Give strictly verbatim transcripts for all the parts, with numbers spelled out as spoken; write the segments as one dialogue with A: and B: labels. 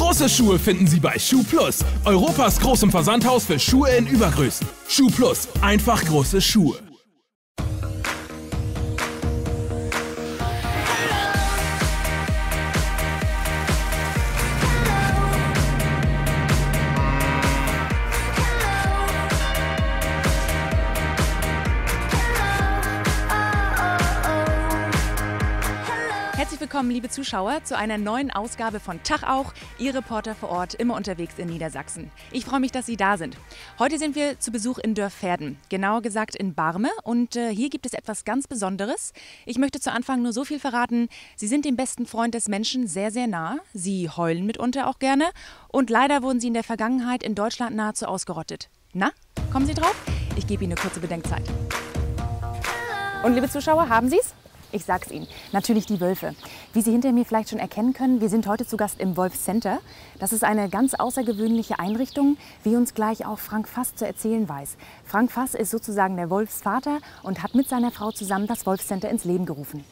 A: Große Schuhe finden Sie bei Schuh Plus, Europas großem Versandhaus für Schuhe in Übergrößen. Schuh Plus, einfach große Schuhe.
B: Herzlich willkommen, liebe Zuschauer, zu einer neuen Ausgabe von Tag auch, Ihr Reporter vor Ort, immer unterwegs in Niedersachsen. Ich freue mich, dass Sie da sind. Heute sind wir zu Besuch in Dörverden, genauer gesagt in Barme, und äh, hier gibt es etwas ganz Besonderes. Ich möchte zu Anfang nur so viel verraten: Sie sind dem besten Freund des Menschen sehr, sehr nah. Sie heulen mitunter auch gerne und leider wurden Sie in der Vergangenheit in Deutschland nahezu ausgerottet. Na, kommen Sie drauf? Ich gebe Ihnen eine kurze Bedenkzeit. Und liebe Zuschauer, haben Sie es? Ich sag's Ihnen, natürlich die Wölfe. Wie Sie hinter mir vielleicht schon erkennen können, wir sind heute zu Gast im Wolf Center. Das ist eine ganz außergewöhnliche Einrichtung, wie uns gleich auch Frank Fass zu erzählen weiß. Frank Fass ist sozusagen der Wolfsvater und hat mit seiner Frau zusammen das Wolf Center ins Leben gerufen.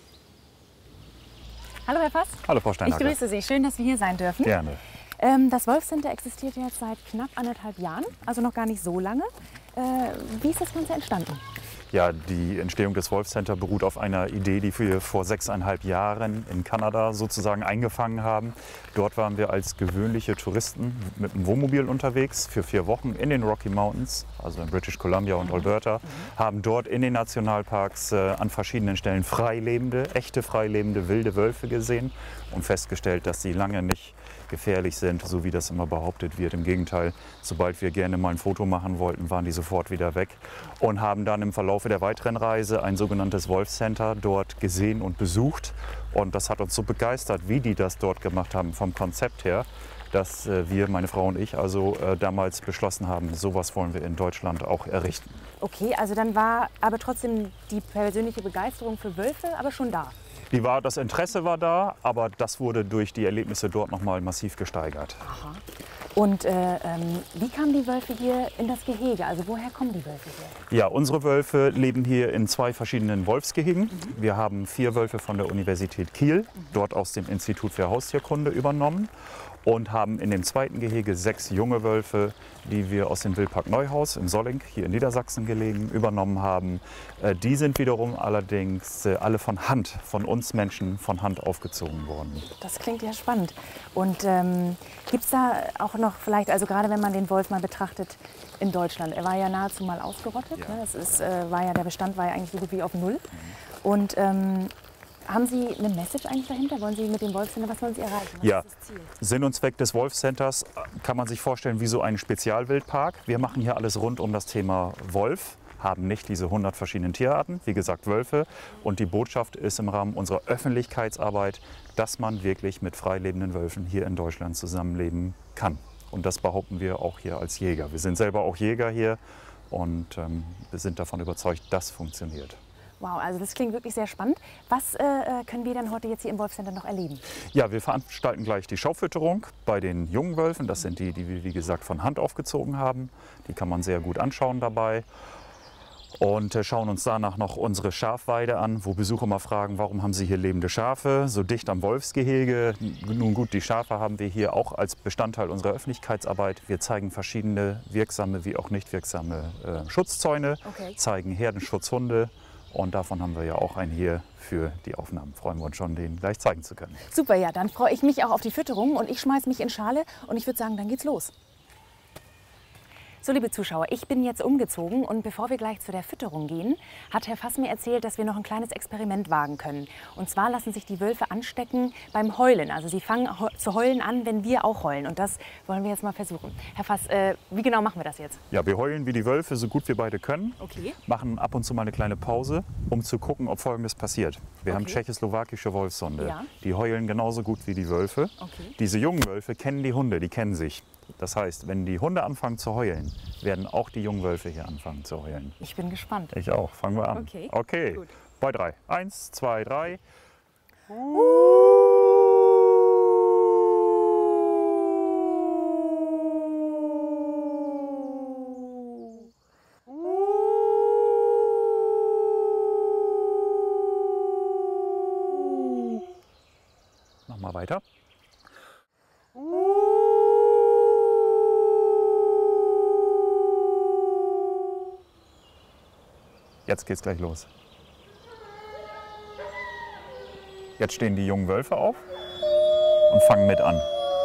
B: Hallo Herr Fass.
C: Hallo Frau Steinhacker.
B: Ich grüße Sie, schön, dass wir hier sein dürfen.
C: Gerne.
B: Ähm, das Wolf Center existiert jetzt seit knapp anderthalb Jahren, also noch gar nicht so lange. Äh, wie ist das Ganze entstanden?
C: Ja, die Entstehung des Wolf Center beruht auf einer Idee, die wir vor sechseinhalb Jahren in Kanada sozusagen eingefangen haben. Dort waren wir als gewöhnliche Touristen mit dem Wohnmobil unterwegs für vier Wochen in den Rocky Mountains, also in British Columbia und Alberta, haben dort in den Nationalparks äh, an verschiedenen Stellen freilebende, echte freilebende wilde Wölfe gesehen und festgestellt, dass sie lange nicht gefährlich sind, so wie das immer behauptet wird. Im Gegenteil, sobald wir gerne mal ein Foto machen wollten, waren die sofort wieder weg und haben dann im Verlaufe der weiteren Reise ein sogenanntes Wolf Center dort gesehen und besucht. Und das hat uns so begeistert, wie die das dort gemacht haben vom Konzept her, dass äh, wir, meine Frau und ich, also äh, damals beschlossen haben, sowas wollen wir in Deutschland auch errichten.
B: Okay, also dann war aber trotzdem die persönliche Begeisterung für Wölfe aber schon da.
C: Die war, das Interesse war da, aber das wurde durch die Erlebnisse dort noch mal massiv gesteigert.
B: Aha. Und äh, ähm, wie kamen die Wölfe hier in das Gehege? Also woher kommen die Wölfe hier?
C: Ja, unsere Wölfe leben hier in zwei verschiedenen Wolfsgehegen. Mhm. Wir haben vier Wölfe von der Universität Kiel, mhm. dort aus dem Institut für Haustierkunde übernommen. Und haben in dem zweiten Gehege sechs junge Wölfe, die wir aus dem Wildpark Neuhaus im Solling, hier in Niedersachsen gelegen, übernommen haben. Die sind wiederum allerdings alle von Hand, von uns Menschen, von Hand aufgezogen worden.
B: Das klingt ja spannend. Und ähm, gibt es da auch noch vielleicht, also gerade wenn man den Wolf mal betrachtet in Deutschland, er war ja nahezu mal ausgerottet. Ja. Ne? Das ist, äh, war ja, der Bestand war ja eigentlich so gut wie auf Null. Mhm. Und ähm, haben Sie eine Message eigentlich dahinter? Wollen Sie mit dem Wolf Center, was wollen Sie erreichen? Was
C: ja,
B: ist das Ziel?
C: Sinn und Zweck des Wolf Centers kann man sich vorstellen wie so ein Spezialwildpark. Wir machen hier alles rund um das Thema Wolf, haben nicht diese hundert verschiedenen Tierarten, wie gesagt Wölfe. Und die Botschaft ist im Rahmen unserer Öffentlichkeitsarbeit, dass man wirklich mit freilebenden Wölfen hier in Deutschland zusammenleben kann. Und das behaupten wir auch hier als Jäger. Wir sind selber auch Jäger hier und ähm, wir sind davon überzeugt, das funktioniert.
B: Wow, also das klingt wirklich sehr spannend. Was äh, können wir denn heute jetzt hier im Wolf Center noch erleben?
C: Ja, wir veranstalten gleich die Schaufütterung bei den jungen Wölfen. Das sind die, die wir, wie gesagt, von Hand aufgezogen haben. Die kann man sehr gut anschauen dabei. Und äh, schauen uns danach noch unsere Schafweide an, wo Besucher mal fragen, warum haben Sie hier lebende Schafe, so dicht am Wolfsgehege. Nun gut, die Schafe haben wir hier auch als Bestandteil unserer Öffentlichkeitsarbeit. Wir zeigen verschiedene wirksame wie auch nicht wirksame äh, Schutzzäune, okay. zeigen Herdenschutzhunde. Und davon haben wir ja auch einen hier für die Aufnahmen. Freuen wir uns schon, den gleich zeigen zu können.
B: Super, ja, dann freue ich mich auch auf die Fütterung und ich schmeiße mich in Schale und ich würde sagen, dann geht's los. So, liebe Zuschauer, ich bin jetzt umgezogen und bevor wir gleich zu der Fütterung gehen, hat Herr Fass mir erzählt, dass wir noch ein kleines Experiment wagen können. Und zwar lassen sich die Wölfe anstecken beim Heulen. Also sie fangen zu heulen an, wenn wir auch heulen. Und das wollen wir jetzt mal versuchen. Herr Fass, äh, wie genau machen wir das jetzt?
C: Ja, wir heulen wie die Wölfe, so gut wir beide können.
B: Okay.
C: Machen ab und zu mal eine kleine Pause, um zu gucken, ob Folgendes passiert. Wir okay. haben tschechoslowakische Wolfshunde. Ja. Die heulen genauso gut wie die Wölfe. Okay. Diese jungen Wölfe kennen die Hunde, die kennen sich. Das heißt, wenn die Hunde anfangen zu heulen, werden auch die jungen Wölfe hier anfangen zu heulen.
B: Ich bin gespannt.
C: Ich auch. Fangen wir an.
B: Okay.
C: Okay. Gut. Bei drei. Eins, zwei, drei. Uh. Mach mal weiter. Uh. Jetzt geht's gleich los. Jetzt stehen die jungen Wölfe auf und fangen mit an.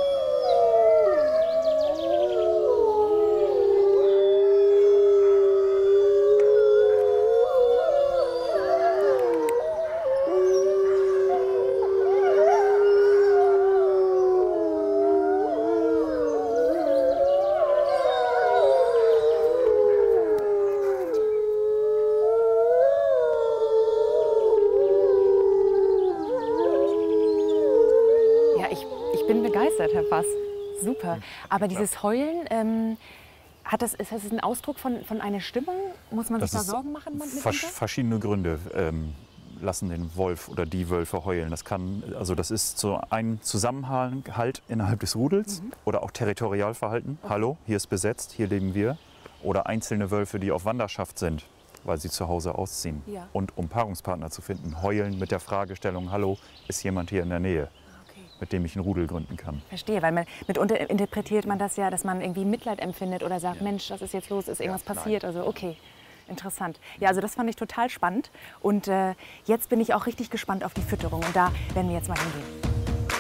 B: Herr Fass. Super. Aber dieses Heulen, ähm, hat das, ist das ein Ausdruck von, von einer Stimmung? Muss man sich da Sorgen machen?
C: Vers verschiedene Gründe ähm, lassen den Wolf oder die Wölfe heulen. Das kann, also das ist so ein Zusammenhalt innerhalb des Rudels mhm. oder auch Territorialverhalten. Okay. Hallo, hier ist besetzt, hier leben wir. Oder einzelne Wölfe, die auf Wanderschaft sind, weil sie zu Hause ausziehen. Ja. Und um Paarungspartner zu finden, heulen mit der Fragestellung, hallo, ist jemand hier in der Nähe? Mit dem ich einen Rudel gründen kann.
B: Verstehe, weil man, mitunter interpretiert man das ja, dass man irgendwie Mitleid empfindet oder sagt, ja. Mensch, was ist jetzt los, ist irgendwas ja, passiert? Also okay, interessant. Ja, also das fand ich total spannend und äh, jetzt bin ich auch richtig gespannt auf die Fütterung und da werden wir jetzt mal hingehen.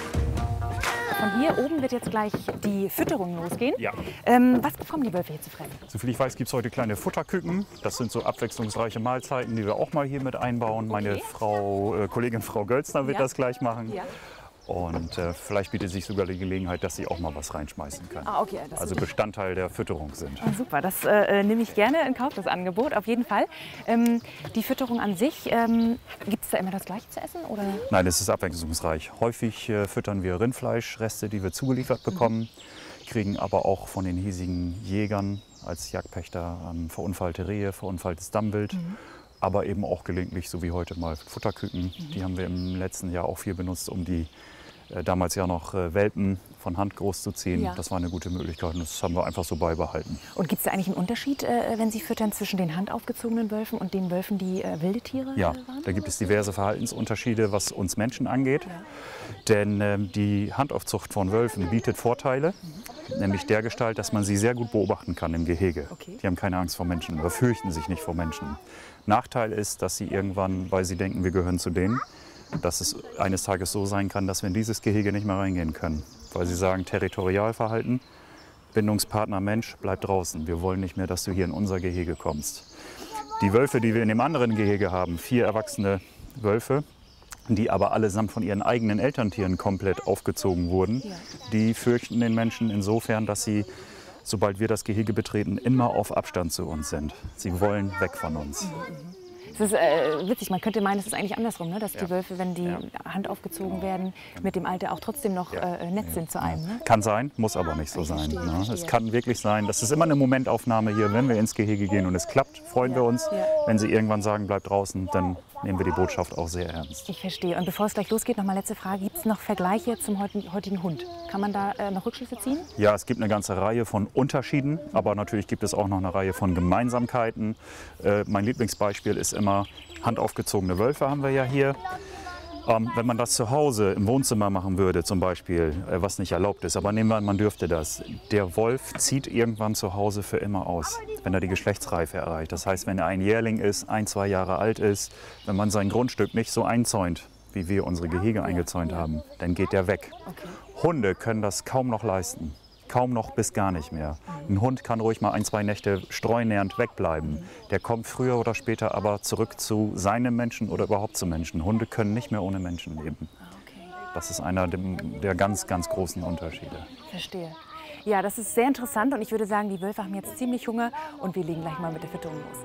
B: Von hier oben wird jetzt gleich die Fütterung losgehen. Ja. Ähm, was bekommen die Wölfe hier zu fressen?
C: Soviel ich weiß, gibt es heute kleine Futterküken. Das sind so abwechslungsreiche Mahlzeiten, die wir auch mal hier mit einbauen. Okay. Meine Frau, äh, Kollegin Frau Gölzner wird ja. das gleich machen. Ja. Und äh, vielleicht bietet sich sogar die Gelegenheit, dass sie auch mal was reinschmeißen können.
B: Ah, okay, das
C: also Bestandteil der Fütterung sind.
B: Ah, super, das äh, nehme ich gerne in Kauf, das Angebot, auf jeden Fall. Ähm, die Fütterung an sich, ähm, gibt es da immer das Gleiche zu essen? Oder?
C: Nein, es ist abwechslungsreich. Häufig äh, füttern wir Rindfleischreste, die wir zugeliefert bekommen, mhm. kriegen aber auch von den hiesigen Jägern als Jagdpächter ähm, verunfallte Rehe, verunfalltes Dammwild. Mhm. Aber eben auch gelegentlich, so wie heute mal Futterküken. Mhm. Die haben wir im letzten Jahr auch viel benutzt, um die äh, damals ja noch äh, Welpen von Hand groß zu ziehen. Ja. Das war eine gute Möglichkeit und das haben wir einfach so beibehalten.
B: Und gibt es da eigentlich einen Unterschied, äh, wenn Sie füttern, zwischen den handaufgezogenen Wölfen und den Wölfen, die äh, wilde Tiere
C: ja,
B: waren? Ja,
C: da gibt es diverse Verhaltensunterschiede, was uns Menschen angeht. Ja. Denn äh, die Handaufzucht von Wölfen bietet Vorteile. Mhm. Nämlich dergestalt, dass man sie sehr gut beobachten kann im Gehege. Okay. Die haben keine Angst vor Menschen oder fürchten sich nicht vor Menschen. Nachteil ist, dass sie irgendwann, weil sie denken, wir gehören zu denen, dass es eines Tages so sein kann, dass wir in dieses Gehege nicht mehr reingehen können. Weil sie sagen, Territorialverhalten, Bindungspartner Mensch, bleib draußen. Wir wollen nicht mehr, dass du hier in unser Gehege kommst. Die Wölfe, die wir in dem anderen Gehege haben, vier erwachsene Wölfe, die aber allesamt von ihren eigenen Elterntieren komplett aufgezogen wurden, ja. die fürchten den Menschen insofern, dass sie, sobald wir das Gehege betreten, immer auf Abstand zu uns sind. Sie wollen weg von uns.
B: Das ist äh, witzig, man könnte meinen, es ist eigentlich andersrum, ne? dass ja. die Wölfe, wenn die ja. Hand aufgezogen werden, mit dem Alter auch trotzdem noch ja. äh, nett sind zu einem. Ne?
C: Kann sein, muss aber nicht so ich sein.
B: Verstehe,
C: ne?
B: verstehe.
C: Es kann wirklich sein, das ist immer eine Momentaufnahme hier, wenn wir ins Gehege gehen und es klappt, freuen ja. wir uns. Ja. Wenn sie irgendwann sagen, bleib draußen, dann nehmen wir die Botschaft auch sehr ernst.
B: Ich verstehe. Und bevor es gleich losgeht, noch mal letzte Frage. Gibt es noch Vergleiche zum heutigen Hund? Kann man da äh, noch Rückschlüsse ziehen?
C: Ja, es gibt eine ganze Reihe von Unterschieden, aber natürlich gibt es auch noch eine Reihe von Gemeinsamkeiten. Äh, mein Lieblingsbeispiel ist immer, handaufgezogene Wölfe haben wir ja hier. Ähm, wenn man das zu Hause im Wohnzimmer machen würde zum Beispiel, äh, was nicht erlaubt ist, aber nehmen wir an, man dürfte das. Der Wolf zieht irgendwann zu Hause für immer aus, wenn er die Geschlechtsreife erreicht. Das heißt, wenn er ein Jährling ist, ein, zwei Jahre alt ist, wenn man sein Grundstück nicht so einzäunt, wie wir unsere Gehege eingezäunt haben, dann geht der weg. Okay. Hunde können das kaum noch leisten. Kaum noch bis gar nicht mehr. Ein Hund kann ruhig mal ein, zwei Nächte streunährend wegbleiben. Der kommt früher oder später aber zurück zu seinem Menschen oder überhaupt zu Menschen. Hunde können nicht mehr ohne Menschen leben. Das ist einer der ganz, ganz großen Unterschiede.
B: Verstehe. Ja, das ist sehr interessant und ich würde sagen, die Wölfe haben jetzt ziemlich Hunger und wir legen gleich mal mit der Fütterung los.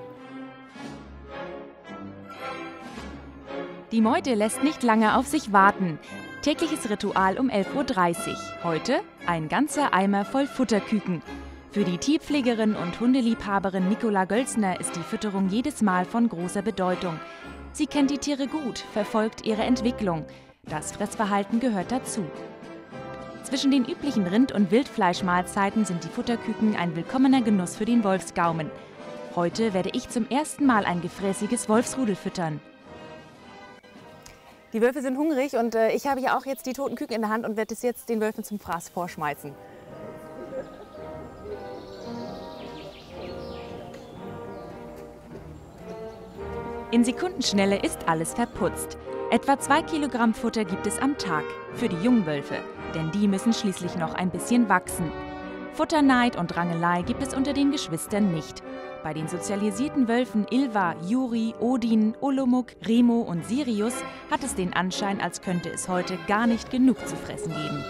D: Die Meute lässt nicht lange auf sich warten. Tägliches Ritual um elf Uhr dreißig. Heute ein ganzer Eimer voll Futterküken. Für die Tierpflegerin und Hundeliebhaberin Nicola Gölzner ist die Fütterung jedes Mal von großer Bedeutung. Sie kennt die Tiere gut, verfolgt ihre Entwicklung. Das Fressverhalten gehört dazu. Zwischen den üblichen Rind- und Wildfleischmahlzeiten sind die Futterküken ein willkommener Genuss für den Wolfsgaumen. Heute werde ich zum ersten Mal ein gefräßiges Wolfsrudel füttern.
B: Die Wölfe sind hungrig und äh, ich habe ja auch jetzt die toten Küken in der Hand und werde es jetzt den Wölfen zum Fraß vorschmeißen.
D: In Sekundenschnelle ist alles verputzt. Etwa zwei Kilogramm Futter gibt es am Tag für die Jungwölfe, denn die müssen schließlich noch ein bisschen wachsen. Futterneid und Rangelei gibt es unter den Geschwistern nicht. Bei den sozialisierten Wölfen Ilva, Juri, Odin, Olomouc, Remo und Sirius hat es den Anschein, als könnte es heute gar nicht genug zu fressen geben.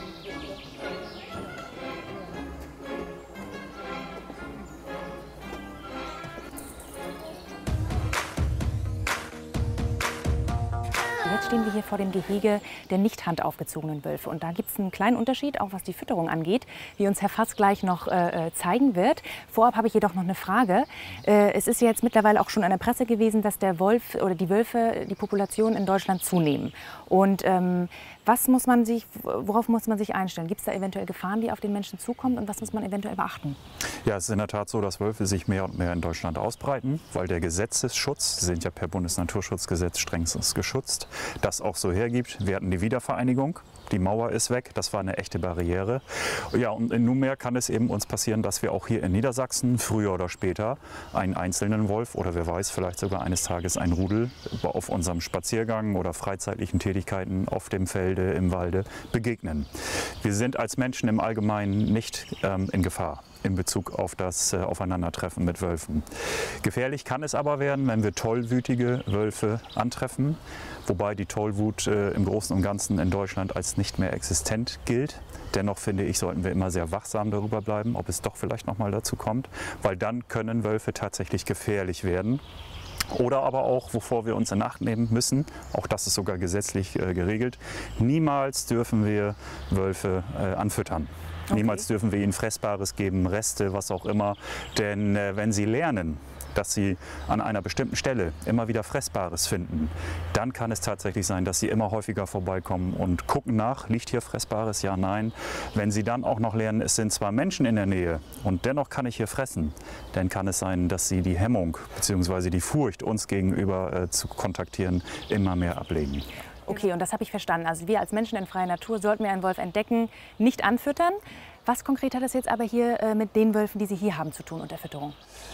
B: Jetzt stehen wir hier vor dem Gehege der nicht handaufgezogenen Wölfe. Und da gibt es einen kleinen Unterschied, auch was die Fütterung angeht, wie uns Herr Fass gleich noch äh, zeigen wird. Vorab habe ich jedoch noch eine Frage. Äh, es ist ja jetzt mittlerweile auch schon in der Presse gewesen, dass der Wolf oder die Wölfe, die Population in Deutschland zunehmen. Und ähm, was muss man sich, worauf muss man sich einstellen? Gibt es da eventuell Gefahren, die auf den Menschen zukommen, und was muss man eventuell beachten?
C: Ja, es ist in der Tat so, dass Wölfe sich mehr und mehr in Deutschland ausbreiten, weil der Gesetzesschutz, sie sind ja per Bundesnaturschutzgesetz strengstens geschützt, das auch so hergibt. Wir hatten die Wiedervereinigung, die Mauer ist weg, das war eine echte Barriere. Ja, und nunmehr kann es eben uns passieren, dass wir auch hier in Niedersachsen früher oder später einen einzelnen Wolf oder wer weiß, vielleicht sogar eines Tages ein Rudel auf unserem Spaziergang oder freizeitlichen Tätigkeiten auf dem Felde, im Walde begegnen. Wir sind als Menschen im Allgemeinen nicht ähm, in Gefahr in Bezug auf das äh, Aufeinandertreffen mit Wölfen. Gefährlich kann es aber werden, wenn wir tollwütige Wölfe antreffen, wobei die Tollwut äh, im Großen und Ganzen in Deutschland als nicht mehr existent gilt. Dennoch finde ich, sollten wir immer sehr wachsam darüber bleiben, ob es doch vielleicht noch mal dazu kommt, weil dann können Wölfe tatsächlich gefährlich werden. Oder aber auch, wovor wir uns in Acht nehmen müssen, auch das ist sogar gesetzlich äh, geregelt, niemals dürfen wir Wölfe äh, anfüttern. Okay. Niemals dürfen wir ihnen Fressbares geben, Reste, was auch immer. Denn äh, wenn sie lernen, dass sie an einer bestimmten Stelle immer wieder Fressbares finden, dann kann es tatsächlich sein, dass sie immer häufiger vorbeikommen und gucken nach, liegt hier Fressbares, ja, nein. Wenn sie dann auch noch lernen, es sind zwar Menschen in der Nähe und dennoch kann ich hier fressen, dann kann es sein, dass sie die Hemmung bzw. die Furcht, uns gegenüber äh, zu kontaktieren, immer mehr ablegen.
B: Okay, und das habe ich verstanden. Also wir als Menschen in freier Natur sollten wir einen Wolf entdecken, nicht anfüttern. Was konkret hat das jetzt aber hier äh, mit den Wölfen, die Sie hier haben, zu tun und der Fütterung?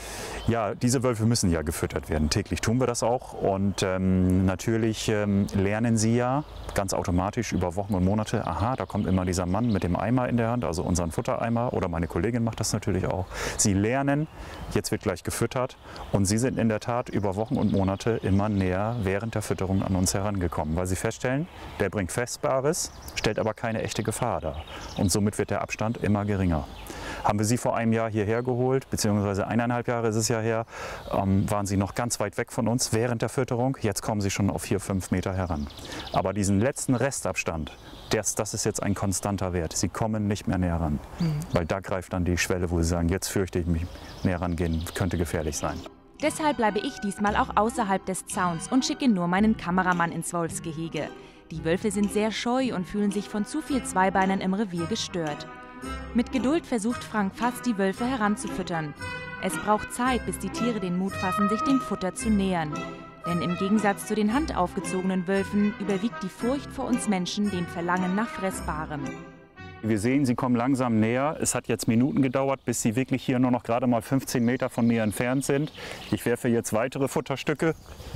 C: Ja, diese Wölfe müssen ja gefüttert werden. Täglich tun wir das auch. Und ähm, natürlich ähm, lernen sie ja ganz automatisch über Wochen und Monate, aha, da kommt immer dieser Mann mit dem Eimer in der Hand, also unseren Futtereimer, oder meine Kollegin macht das natürlich auch. Sie lernen, jetzt wird gleich gefüttert, und sie sind in der Tat über Wochen und Monate immer näher während der Fütterung an uns herangekommen, weil sie feststellen, der bringt Fressbares, stellt aber keine echte Gefahr dar. Und somit wird der Abstand immer geringer. Haben wir sie vor einem Jahr hierher geholt, beziehungsweise eineinhalb Jahre ist es ja her, ähm, waren sie noch ganz weit weg von uns während der Fütterung. Jetzt kommen sie schon auf vier, fünf Meter heran. Aber diesen letzten Restabstand, das, das ist jetzt ein konstanter Wert. Sie kommen nicht mehr näher ran, mhm. weil da greift dann die Schwelle, wo sie sagen, jetzt fürchte ich mich, näher rangehen, könnte gefährlich sein.
D: Deshalb bleibe ich diesmal auch außerhalb des Zauns und schicke nur meinen Kameramann ins Wolfsgehege. Die Wölfe sind sehr scheu und fühlen sich von zu viel Zweibeinern im Revier gestört. Mit Geduld versucht Frank Fass, die Wölfe heranzufüttern. Es braucht Zeit, bis die Tiere den Mut fassen, sich dem Futter zu nähern. Denn im Gegensatz zu den handaufgezogenen Wölfen überwiegt die Furcht vor uns Menschen dem Verlangen nach Fressbarem.
C: Wir sehen, sie kommen langsam näher. Es hat jetzt Minuten gedauert, bis sie wirklich hier nur noch gerade mal fünfzehn Meter von mir entfernt sind. Ich werfe jetzt weitere Futterstücke.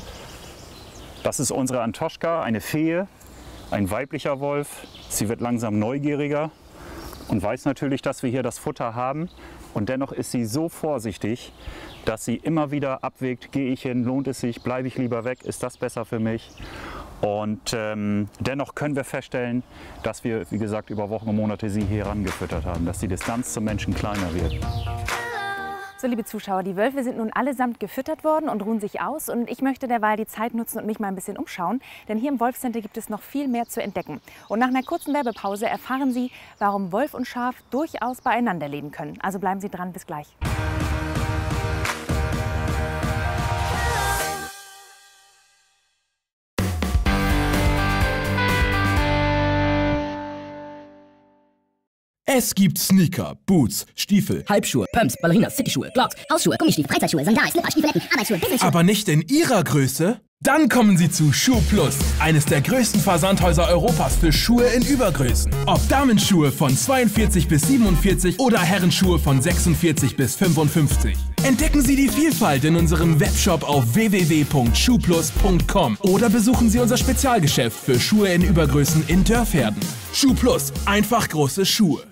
C: Das ist unsere Antoschka, eine Fee, ein weiblicher Wolf. Sie wird langsam neugieriger und weiß natürlich, dass wir hier das Futter haben. Und dennoch ist sie so vorsichtig, dass sie immer wieder abwägt, gehe ich hin, lohnt es sich, bleibe ich lieber weg, ist das besser für mich? Und ähm, dennoch können wir feststellen, dass wir, wie gesagt, über Wochen und Monate sie hier herangefüttert haben, dass die Distanz zum Menschen kleiner wird.
B: So, liebe Zuschauer, die Wölfe sind nun allesamt gefüttert worden und ruhen sich aus. Und ich möchte derweil die Zeit nutzen und mich mal ein bisschen umschauen. Denn hier im Wolfcenter gibt es noch viel mehr zu entdecken. Und nach einer kurzen Werbepause erfahren Sie, warum Wolf und Schaf durchaus beieinander leben können. Also bleiben Sie dran, bis gleich.
A: Es gibt Sneaker, Boots, Stiefel,
E: Halbschuhe, Pumps, Ballerinas, Cityschuhe, Clogs, Hausschuhe, Gummistiefel, Freizeitschuhe, Sandalen, Slipper, Stiefeletten, Arbeitsschuhe, Businessschuhe.
A: Aber nicht in Ihrer Größe? Dann kommen Sie zu SchuhPlus, eines der größten Versandhäuser Europas für Schuhe in Übergrößen. Ob Damenschuhe von zweiundvierzig bis siebenundvierzig oder Herrenschuhe von sechsundvierzig bis fünfundfünfzig. Entdecken Sie die Vielfalt in unserem Webshop auf w w w punkt schuhplus punkt com oder besuchen Sie unser Spezialgeschäft für Schuhe in Übergrößen in Dörferden. SchuhPlus, einfach große Schuhe.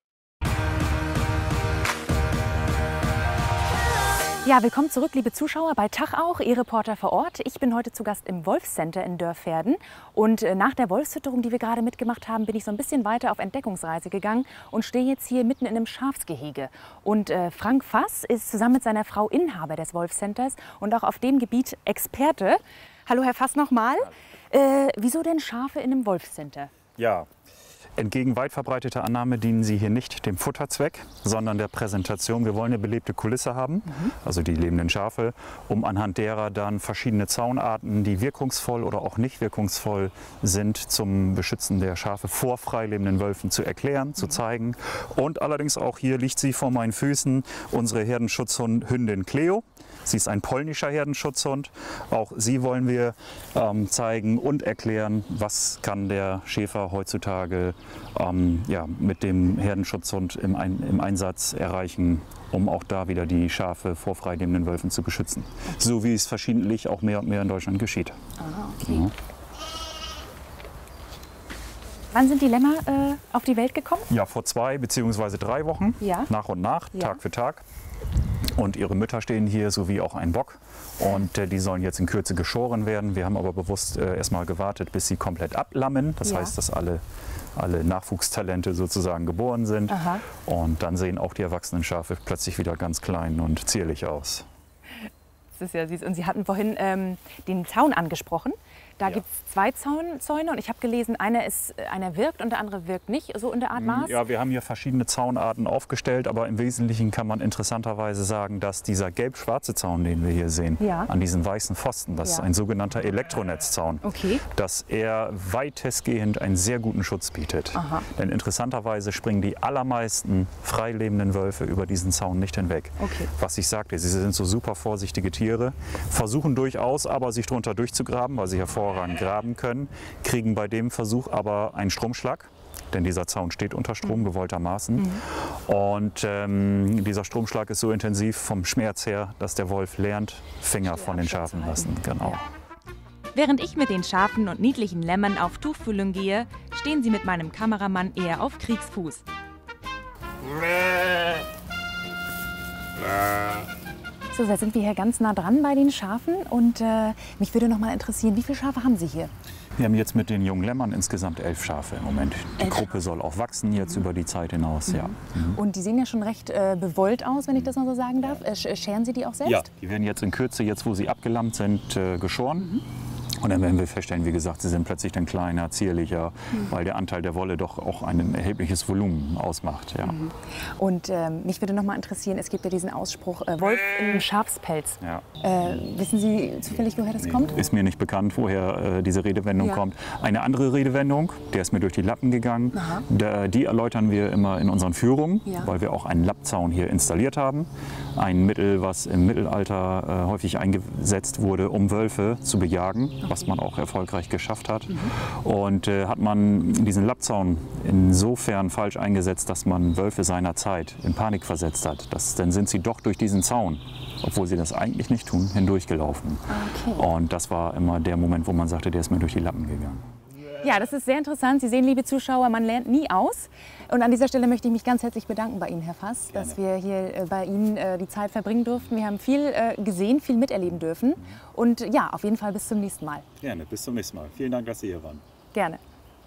B: Ja, willkommen zurück, liebe Zuschauer, bei Tach auch, Ihr Reporter vor Ort. Ich bin heute zu Gast im Wolfscenter in Dörferden. Und nach der Wolfsfütterung, die wir gerade mitgemacht haben, bin ich so ein bisschen weiter auf Entdeckungsreise gegangen und stehe jetzt hier mitten in einem Schafsgehege. Und äh, Frank Fass ist zusammen mit seiner Frau Inhaber des Wolfscenters und auch auf dem Gebiet Experte. Hallo, Herr Fass, nochmal. Äh, wieso denn Schafe in einem Wolfscenter?
C: Ja. Entgegen weit verbreiteter Annahme dienen sie hier nicht dem Futterzweck, sondern der Präsentation. Wir wollen eine belebte Kulisse haben, mhm. also die lebenden Schafe, um anhand derer dann verschiedene Zaunarten, die wirkungsvoll oder auch nicht wirkungsvoll sind, zum Beschützen der Schafe vor freilebenden Wölfen zu erklären, mhm. zu zeigen. Und allerdings auch hier liegt sie vor meinen Füßen, unsere Herdenschutzhündin Cleo. Sie ist ein polnischer Herdenschutzhund. Auch sie wollen wir ähm, zeigen und erklären, was kann der Schäfer heutzutage ähm, ja, mit dem Herdenschutzhund im, Ein im Einsatz erreichen, um auch da wieder die Schafe vor freilebenden Wölfen zu beschützen. So wie es verschiedentlich auch mehr und mehr in Deutschland geschieht.
B: Aha, okay. Ja. Wann sind die Lämmer äh, auf die Welt gekommen?
C: Ja, vor zwei bzw. drei Wochen, ja. nach und nach, ja. Tag für Tag. Und ihre Mütter stehen hier, sowie auch ein Bock. Und äh, die sollen jetzt in Kürze geschoren werden. Wir haben aber bewusst äh, erstmal gewartet, bis sie komplett ablammen. Das ja. heißt, dass alle, alle Nachwuchstalente sozusagen geboren sind. Aha. Und dann sehen auch die erwachsenen Schafe plötzlich wieder ganz klein und zierlich aus.
B: Das ist ja süß. Und Sie hatten vorhin ähm, den Zaun angesprochen. Da ja. gibt es zwei Zaun Zäune und ich habe gelesen, einer, ist, einer wirkt und der andere wirkt nicht, so in der Art Maß?
C: Ja, wir haben hier verschiedene Zaunarten aufgestellt, aber im Wesentlichen kann man interessanterweise sagen, dass dieser gelb-schwarze Zaun, den wir hier sehen, ja. an diesen weißen Pfosten, das ja. ist ein sogenannter Elektronetzaun, okay. dass er weitestgehend einen sehr guten Schutz bietet. Aha. Denn interessanterweise springen die allermeisten freilebenden Wölfe über diesen Zaun nicht hinweg. Okay. Was ich sagte, sie sind so super vorsichtige Tiere, versuchen durchaus aber sich drunter durchzugraben, weil sie hervorragend graben können, kriegen bei dem Versuch aber einen Stromschlag, denn dieser Zaun steht unter Strom, gewolltermaßen. Mhm. Und ähm, dieser Stromschlag ist so intensiv vom Schmerz her, dass der Wolf lernt, Finger von den Schafen lassen. Genau.
D: Ja. Während ich mit den Schafen und niedlichen Lämmern auf Tuchfühlung gehe, stehen sie mit meinem Kameramann eher auf Kriegsfuß.
B: So, da sind wir hier ganz nah dran bei den Schafen und äh, mich würde noch mal interessieren, wie viele Schafe haben Sie hier?
C: Wir haben jetzt mit den jungen Lämmern insgesamt elf Schafe im Moment. Die elf. Gruppe soll auch wachsen jetzt mhm. über die Zeit hinaus. Mhm. Ja. Mhm.
B: Und die sehen ja schon recht äh, bewollt aus, wenn ich das mal so sagen darf. Äh, scheren Sie die auch selbst?
C: Ja, die werden jetzt in Kürze, jetzt wo sie abgelammt sind, äh, geschoren. Mhm. Und dann werden wir feststellen, wie gesagt, sie sind plötzlich dann kleiner, zierlicher, mhm. weil der Anteil der Wolle doch auch ein erhebliches Volumen ausmacht. Ja.
B: Mhm. Und ähm, mich würde noch mal interessieren, es gibt ja diesen Ausspruch, äh, Wolf im Schafspelz. Ja. Äh, wissen Sie zufällig, woher das nee, kommt?
C: Ist mir nicht bekannt, woher äh, diese Redewendung ja. kommt. Eine andere Redewendung, der ist mir durch die Lappen gegangen, da, die erläutern wir immer in unseren Führungen, ja. weil wir auch einen Lappzaun hier installiert haben. Ein Mittel, was im Mittelalter äh, häufig eingesetzt wurde, um Wölfe zu bejagen. Okay. Was man auch erfolgreich geschafft hat. Mhm. Und äh, hat man diesen Lappzaun insofern falsch eingesetzt, dass man Wölfe seiner Zeit in Panik versetzt hat. Das, dann sind sie doch durch diesen Zaun, obwohl sie das eigentlich nicht tun, hindurchgelaufen. Okay. Und das war immer der Moment, wo man sagte, der ist mir durch die Lappen gegangen.
B: Ja, das ist sehr interessant. Sie sehen, liebe Zuschauer, man lernt nie aus. Und an dieser Stelle möchte ich mich ganz herzlich bedanken bei Ihnen, Herr Fass, Gerne. dass wir hier bei Ihnen die Zeit verbringen durften. Wir haben viel gesehen, viel miterleben dürfen. Und ja, auf jeden Fall bis zum nächsten Mal.
C: Gerne, bis zum nächsten Mal. Vielen Dank, dass Sie hier waren.
B: Gerne.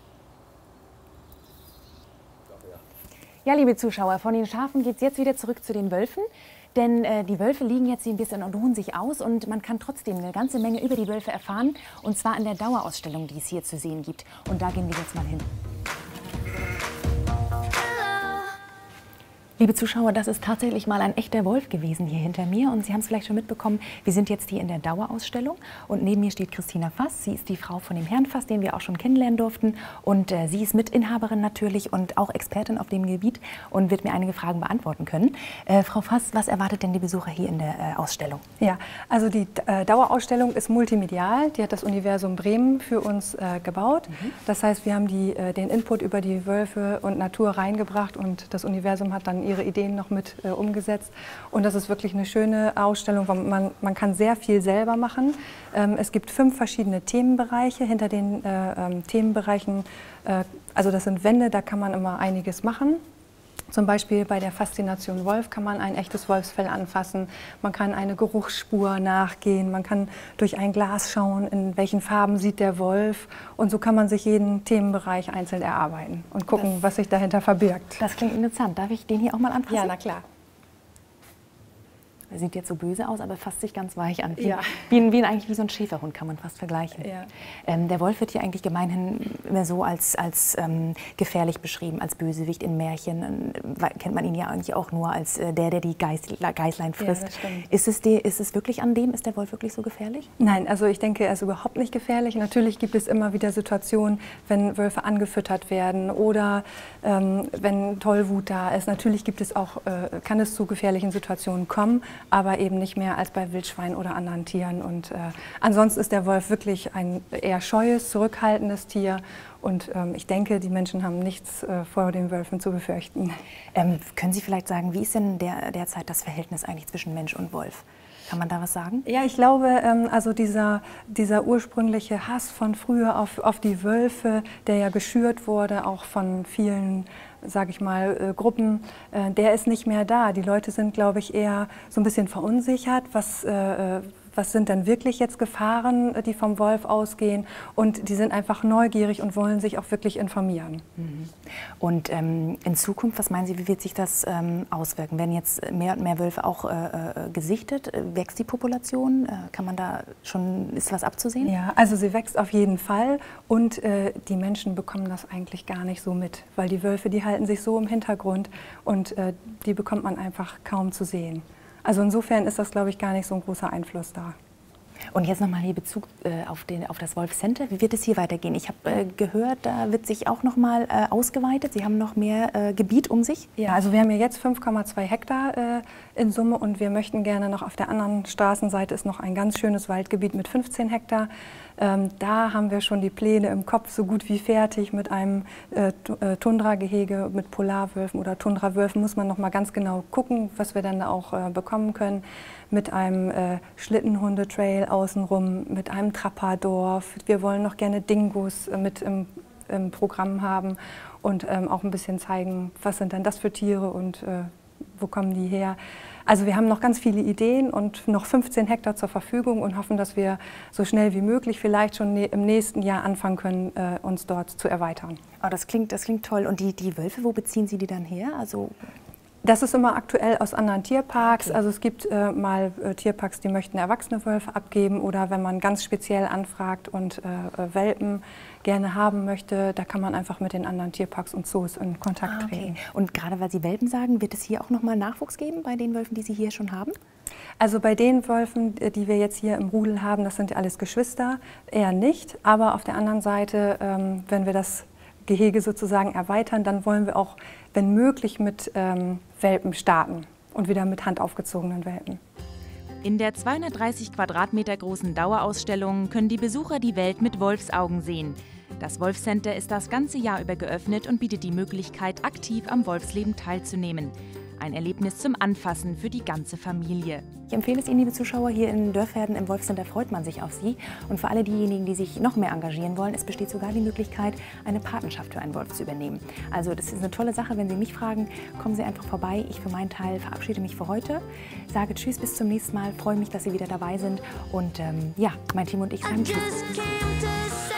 B: Ja, liebe Zuschauer, von den Schafen geht es jetzt wieder zurück zu den Wölfen. Denn äh, die Wölfe liegen jetzt hier ein bisschen und ruhen sich aus und man kann trotzdem eine ganze Menge über die Wölfe erfahren. Und zwar in der Dauerausstellung, die es hier zu sehen gibt. Und da gehen wir jetzt mal hin. Liebe Zuschauer, das ist tatsächlich mal ein echter Wolf gewesen hier hinter mir. Und Sie haben es vielleicht schon mitbekommen, wir sind jetzt hier in der Dauerausstellung. Und neben mir steht Christina Fass. Sie ist die Frau von dem Herrn Fass, den wir auch schon kennenlernen durften. Und äh, sie ist Mitinhaberin natürlich und auch Expertin auf dem Gebiet und wird mir einige Fragen beantworten können. Äh, Frau Fass, was erwartet denn die Besucher hier in der äh, Ausstellung?
E: Ja, also die äh, Dauerausstellung ist multimedial. Die hat das Universum Bremen für uns äh, gebaut. Mhm. Das heißt, wir haben die, äh, den Input über die Wölfe und Natur reingebracht und das Universum hat dann ihre Ideen noch mit äh, umgesetzt. Und das ist wirklich eine schöne Ausstellung, weil man, man kann sehr viel selber machen. Ähm, es gibt fünf verschiedene Themenbereiche. Hinter den äh, ähm, Themenbereichen, äh, also das sind Wände, da kann man immer einiges machen. Zum Beispiel bei der Faszination Wolf kann man ein echtes Wolfsfell anfassen, man kann eine Geruchsspur nachgehen, man kann durch ein Glas schauen, in welchen Farben sieht der Wolf. Und so kann man sich jeden Themenbereich einzeln erarbeiten und gucken, das, was sich dahinter verbirgt.
B: Das klingt interessant. Darf ich den hier auch mal anfassen?
E: Ja, na klar.
B: Er sieht jetzt so böse aus, aber fasst sich ganz weich an. Wie,
E: ja.
B: wie, wie eigentlich wie so ein Schäferhund kann man fast vergleichen.
E: Ja.
B: Ähm, der Wolf wird hier eigentlich gemeinhin immer so als, als ähm, gefährlich beschrieben, als Bösewicht in Märchen. Äh, kennt man ihn ja eigentlich auch nur als äh, der, der die Geiß, Geißlein frisst.
E: Ja,
B: ist, es die, ist es wirklich an dem? Ist der Wolf wirklich so gefährlich?
E: Nein, also ich denke, er ist überhaupt nicht gefährlich. Natürlich gibt es immer wieder Situationen, wenn Wölfe angefüttert werden oder ähm, wenn Tollwut da ist. Natürlich gibt es auch, äh, kann es zu gefährlichen Situationen kommen, aber eben nicht mehr als bei Wildschweinen oder anderen Tieren. Und äh, ansonsten ist der Wolf wirklich ein eher scheues, zurückhaltendes Tier. Und ähm, ich denke, die Menschen haben nichts äh, vor den Wölfen zu befürchten.
B: Ähm, können Sie vielleicht sagen, wie ist denn der, derzeit das Verhältnis eigentlich zwischen Mensch und Wolf? Kann man da was sagen?
E: Ja, ich glaube, ähm, also dieser, dieser ursprüngliche Hass von früher auf, auf die Wölfe, der ja geschürt wurde, auch von vielen, sage ich mal, äh, Gruppen, äh, der ist nicht mehr da. Die Leute sind, glaube ich, eher so ein bisschen verunsichert, was, äh, was sind denn wirklich jetzt Gefahren, die vom Wolf ausgehen. Und die sind einfach neugierig und wollen sich auch wirklich informieren.
B: Mhm. Und ähm, in Zukunft, was meinen Sie, wie wird sich das ähm, auswirken? Werden jetzt mehr und mehr Wölfe auch äh, äh, gesichtet? Wächst die Population? Äh, kann man da schon, ist was abzusehen?
E: Ja, also sie wächst auf jeden Fall und äh, die Menschen bekommen das eigentlich gar nicht so mit, weil die Wölfe, die halten sich so im Hintergrund und äh, die bekommt man einfach kaum zu sehen. Also insofern ist das, glaube ich, gar nicht so ein großer Einfluss da.
B: Und jetzt nochmal hier Bezug äh, auf, den, auf das Wolf Center. Wie wird es hier weitergehen? Ich habe äh, gehört, da wird sich auch nochmal äh, ausgeweitet. Sie haben noch mehr äh, Gebiet um sich?
E: Ja, also wir haben ja jetzt fünf Komma zwei Hektar äh, in Summe und wir möchten gerne noch auf der anderen Straßenseite ist noch ein ganz schönes Waldgebiet mit fünfzehn Hektar. Ähm, da haben wir schon die Pläne im Kopf so gut wie fertig mit einem äh, Tundra-Gehege mit Polarwölfen oder Tundrawölfen. Muss man noch mal ganz genau gucken, was wir dann da auch äh, bekommen können. Mit einem äh, Schlittenhundetrail außenrum, mit einem Trapperdorf. Wir wollen noch gerne Dingos äh, mit im, im Programm haben und ähm, auch ein bisschen zeigen, was sind denn das für Tiere und äh, wo kommen die her. Also wir haben noch ganz viele Ideen und noch fünfzehn Hektar zur Verfügung und hoffen, dass wir so schnell wie möglich vielleicht schon ne im nächsten Jahr anfangen können, äh, uns dort zu erweitern.
B: Oh, das klingt, das klingt toll. Und die, die Wölfe, wo beziehen Sie die dann her? Also
E: das ist immer aktuell aus anderen Tierparks.
B: Okay.
E: Also es gibt äh, mal äh, Tierparks, die möchten erwachsene Wölfe abgeben oder wenn man ganz speziell anfragt und äh, Welpen gerne haben möchte, da kann man einfach mit den anderen Tierparks und Zoos in Kontakt
B: ah, okay.
E: treten.
B: Und gerade weil Sie Welpen sagen, wird es hier auch noch mal Nachwuchs geben bei den Wölfen, die Sie hier schon haben?
E: Also bei den Wölfen, die wir jetzt hier im Rudel haben, das sind ja alles Geschwister, eher nicht. Aber auf der anderen Seite, ähm, wenn wir das Gehege sozusagen erweitern, dann wollen wir auch, wenn möglich, mit ähm, Welpen starten und wieder mit handaufgezogenen Welpen.
D: In der zweihundertdreißig Quadratmeter großen Dauerausstellung können die Besucher die Welt mit Wolfsaugen sehen. Das Wolfcenter ist das ganze Jahr über geöffnet und bietet die Möglichkeit, aktiv am Wolfsleben teilzunehmen. Ein Erlebnis zum Anfassen für die ganze Familie.
B: Ich empfehle es Ihnen, liebe Zuschauer, hier in Dörferden im Wolfcenter freut man sich auf Sie. Und für alle diejenigen, die sich noch mehr engagieren wollen, es besteht sogar die Möglichkeit, eine Patenschaft für einen Wolf zu übernehmen. Also das ist eine tolle Sache, wenn Sie mich fragen, kommen Sie einfach vorbei. Ich für meinen Teil verabschiede mich für heute, sage Tschüss, bis zum nächsten Mal, freue mich, dass Sie wieder dabei sind. Und ähm, ja, mein Team und ich sagen Tschüss.